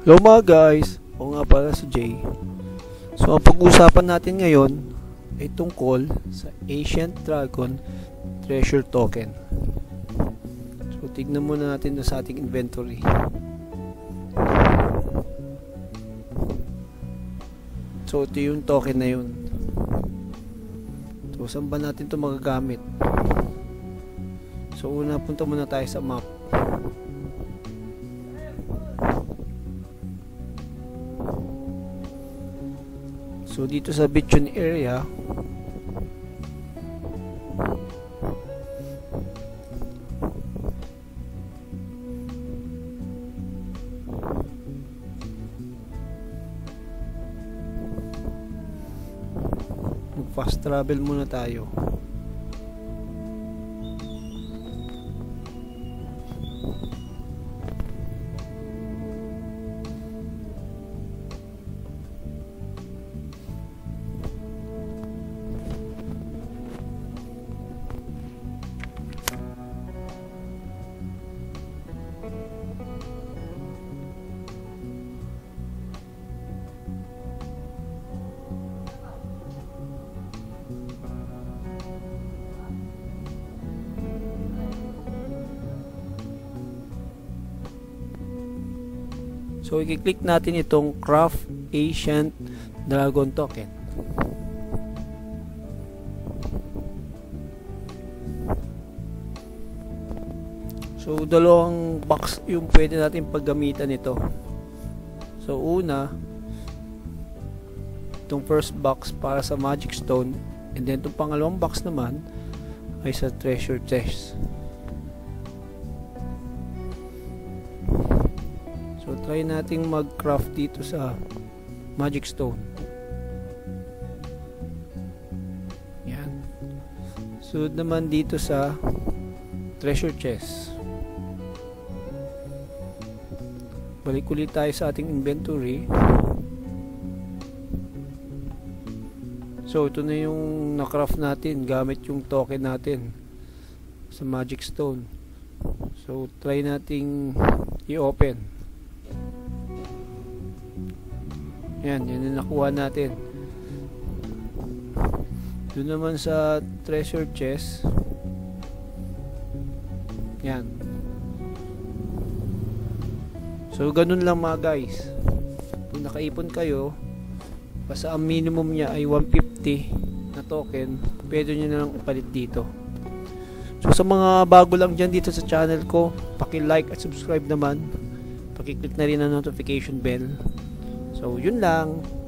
Hello mga guys, ako nga pala si Jay. So ang pag-uusapan natin ngayon ay tungkol sa Ancient Dragon Treasure Token. So tignan muna natin sa ating inventory. So ito yung token na yun. So saan ba natin ito magagamit? So una, punta muna tayo sa map. So dito sa Bichon area, mag-fast travel muna tayo. So i-click natin itong Craft Ancient Dragon Token. So dalawang box yung pwede natin paggamitan ito. So una, itong first box para sa Magic Stone, and then itong pangalawang box naman ay sa Treasure Chest. So try nating mag-craft dito sa Magic Stone. Yan. Sunod naman dito sa Treasure Chest. Balik ulit tayo sa ating inventory. So ito na yung na-craft natin gamit yung token natin sa Magic Stone. So try nating i-open. Yan, yan yung nakuha natin. Doon naman sa treasure chest. Yan. So ganun lang mga guys. Kung nakaipon kayo, basta ang minimum niya ay 150 na token, pwede nyo na lang ipalit dito. So sa mga bago lang dyan dito sa channel ko, paki-like at subscribe naman. Paki-click na rin ang notification bell. So yun lang.